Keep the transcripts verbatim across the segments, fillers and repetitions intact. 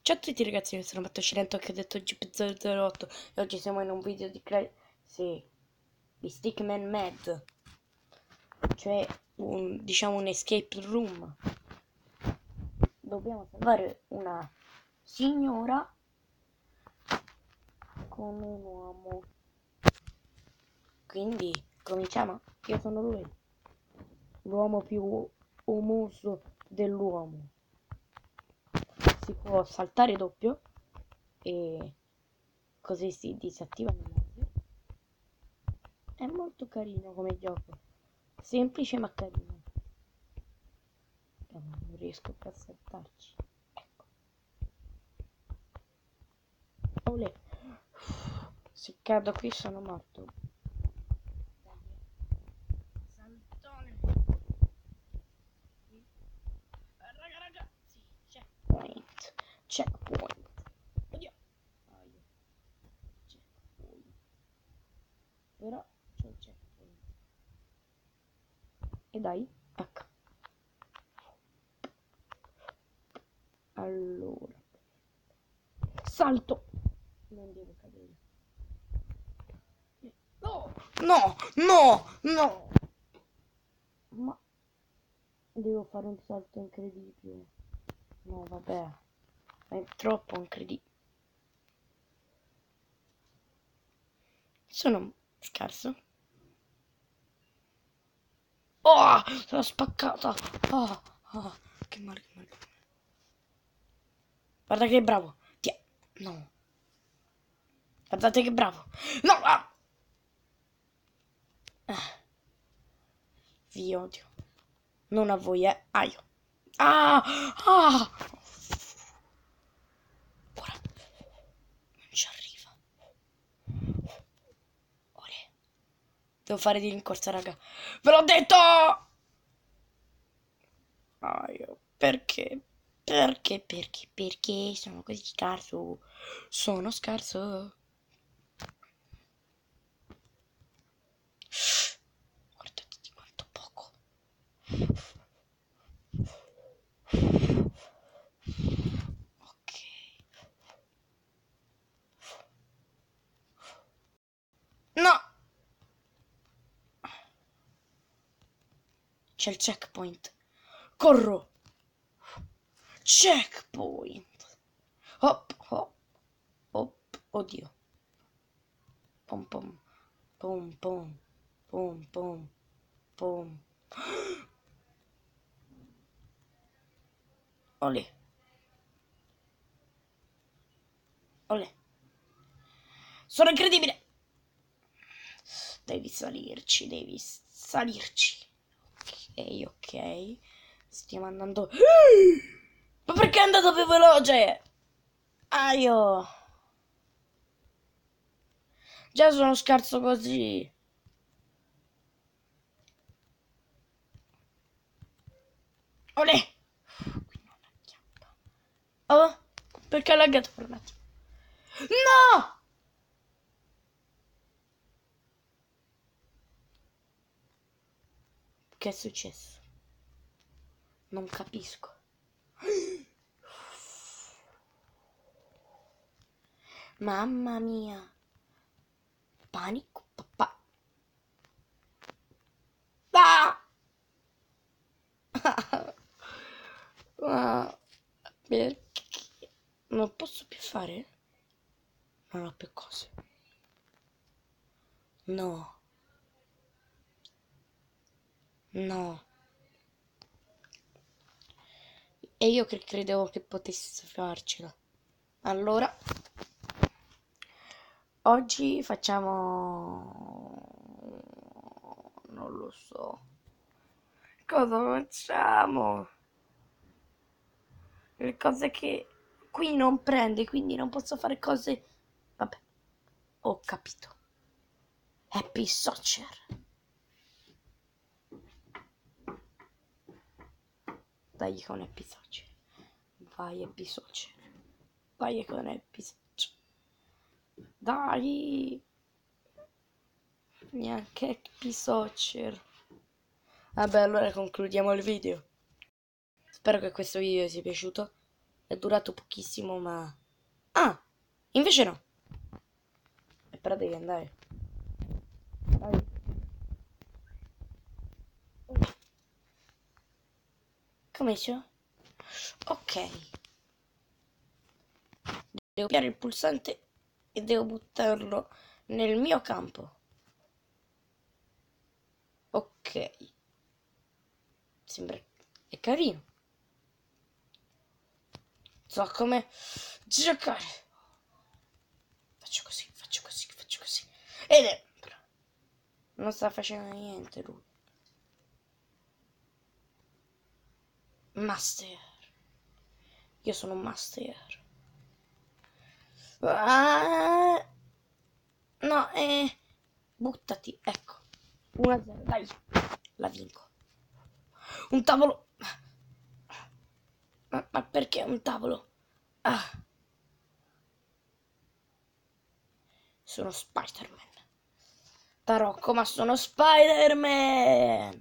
Ciao a tutti ragazzi, io sono Matteo Cilento che ho detto G P zero zero otto e oggi siamo in un video di Cry... Sì, di Stickman Mad, cioè un, diciamo un escape room. Dobbiamo salvare una signora con un uomo. Quindi cominciamo. Io sono lui, l'uomo più umoso dell'uomo. Si può saltare doppio e così si disattivano i mezzi. È molto carino come gioco, semplice ma carino. Vediamo, non riesco più a saltarci. Ecco. Olè. Se cado qui sono morto. Saltone. Raga ragazzi, checkpoint. Checkpoint. Oddio. Aia. Checkpoint. Però c'è il checkpoint. E dai, ecco. Allora. Salto. Non devo cadere. No, no, no, no. Ma devo fare un salto incredibile. No, vabbè. È troppo incredibile. Sono scarso. Oh, sono spaccata. Oh, oh, che male, che male. Guarda che bravo. Ti... No. Guardate che bravo. No. Ah. Vi odio. Non a voi, eh. Ah, io. Ah, ah. Ora. Non ci arriva. Ora. Devo fare di rincorsa, raga. Ve l'ho detto! Ah, io. Perché? Perché? Perché? Perché sono così scarso? Sono scarso. Guardate di quanto poco. Ok. No! C'è il checkpoint. Corro! Checkpoint! Hop, hop, hop. Oddio. Pom pom. Pom pom. Pom pom. Pom. Olè. Olè. Sono incredibile! Devi salirci, devi salirci. Ok, ok. Stiamo andando... Ma perché è andato più veloce? Aio. Già sono scarso così. Olè. Qui non acchiappa. Oh, perché ha laggato per un attimo. No! Che è successo? Non capisco. Mamma mia. Panico, papà. Ah! Ma perché? Non posso più fare? Non ho più cose. No. No. E io che credevo che potessi farcela. Allora, oggi facciamo... Non lo so. Cosa facciamo? Le cose che qui non prende, quindi non posso fare cose... Vabbè, ho capito. Happy Soccer. Dai con Happy Soccer. Vai Happy Soccer. Vai con Happy Soccer. Dai. Neanche Happy Soccer. Vabbè, allora concludiamo il video. Spero che questo video vi sia piaciuto. È durato pochissimo, ma... Ah! Invece no. E però devi andare. Vai. Come c'è? Ok. Devo piare il pulsante e devo buttarlo nel mio campo. Ok. Sembra... è carino. So come giocare. Faccio così, faccio così, faccio così. E dentro. Non sta facendo niente lui. Master. Io sono un master. Ah, no, eh. Buttati, ecco. uno a zero, dai. La vinco. Un tavolo. Ma, ma perché un tavolo? Ah. Sono Spider-Man. Tarocco, ma sono Spider-Man.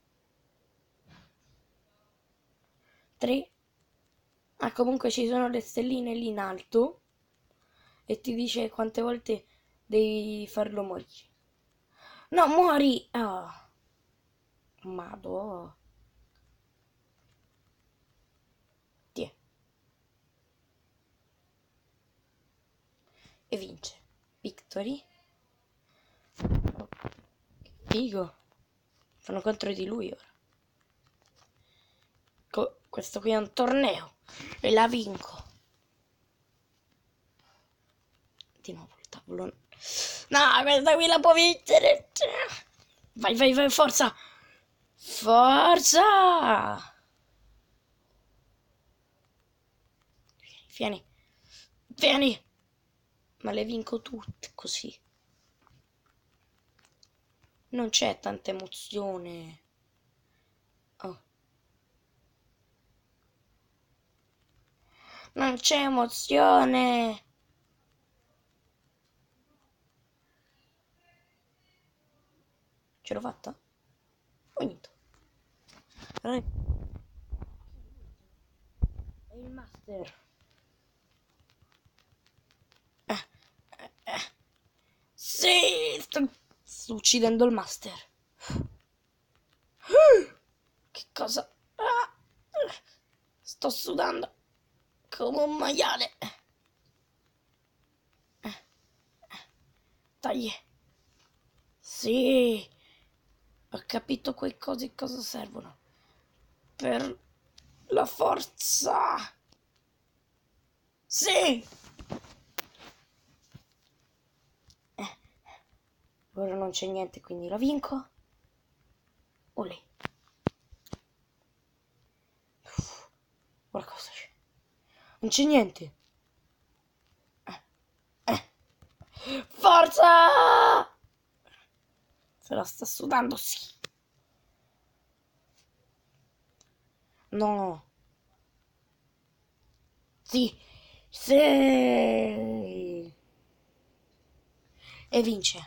tre. Ah, comunque ci sono le stelline lì in alto. E ti dice quante volte devi farlo morire. No, muori! Oh. Madò. Tiè. E vince. Victory. Oh, che figo. Sono contro di lui ora. Co questo qui è un torneo. E la vinco. Di nuovo il tavolo. No, questa qui la può vincere. Vai, vai, vai, forza. Forza. Vieni. Vieni. Ma le vinco tutte così. Non c'è tanta emozione. Oh. Non c'è emozione. Ce l'ho fatta? Ho vinto. È il master. Eh, eh, eh. Sì, sto, sto uccidendo il master. Che cosa? Ah, sto sudando come un maiale. Dai. Sì. Ho capito quei cosi cosa servono. Per la forza. Sì. Eh. Ora non c'è niente, quindi la vinco. Olè. Ora cosa c'è? Non c'è niente. Eh. Eh. Forza! Se la sta sudando, sì. No. Sì. Sì. E vince.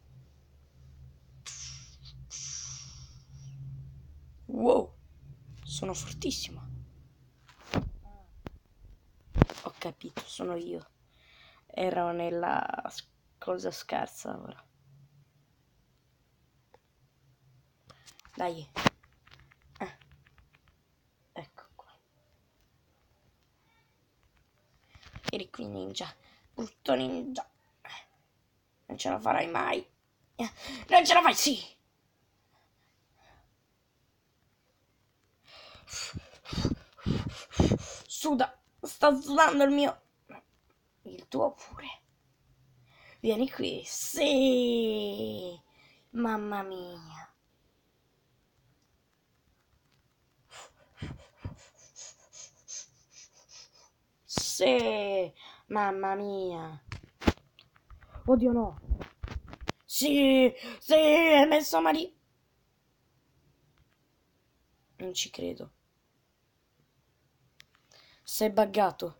Wow. Sono fortissima. Ho capito, sono io. Ero nella cosa scarsa ora. Dai. Eh. Ecco qua. Eri qui ninja. Brutto ninja. Non ce la farai mai. Eh. Non ce la fai, sì. Suda. Sta sudando il mio. Il tuo pure. Vieni qui. Sì. Mamma mia. Sì. Mamma mia. Oddio no. Sì. Sì. Hai messo Maria. Non ci credo. Sei buggato.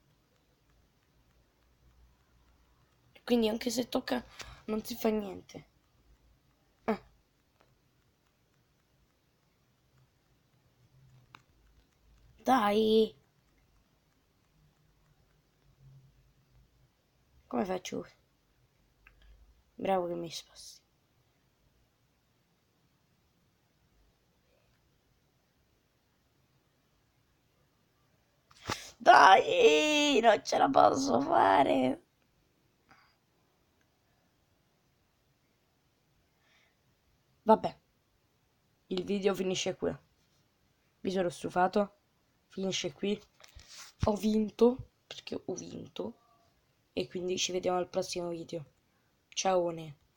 Quindi anche se tocca non si fa niente. Ah. Dai. Come faccio? Bravo che mi sposti. Dai, non ce la posso fare. Vabbè, il video finisce qui. Mi sono stufato. Finisce qui. Ho vinto, perché ho vinto. E quindi ci vediamo al prossimo video. Ciao.